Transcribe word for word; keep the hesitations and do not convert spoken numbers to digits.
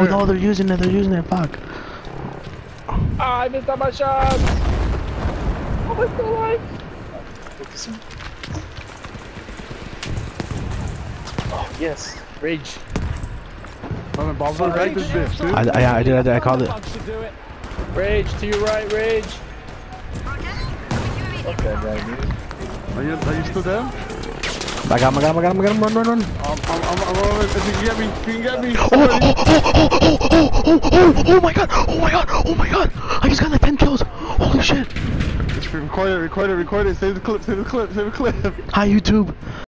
Oh no, they're using it. They're using it. Fuck. Ah, I missed out my shots. Oh, my still alive. Oh yes, rage. I'm in bombs on right this bitch, dude. I, I, I did, I did, I called it. Rage, to your right, rage. Fuck that guy, dude. Are you, are you still down? I got him, I got him, I got him, I got him, run, run, run. I'm, I'm, I'm, I'm, I'm, if you can get me, if you can get me. Oh, oh, oh, oh, oh, oh, oh, oh my god, oh my god, oh my god. I just got like ten kills. Holy shit. Just record it, record it, record it. Save the clip, save the clip, save the clip. Hi, YouTube.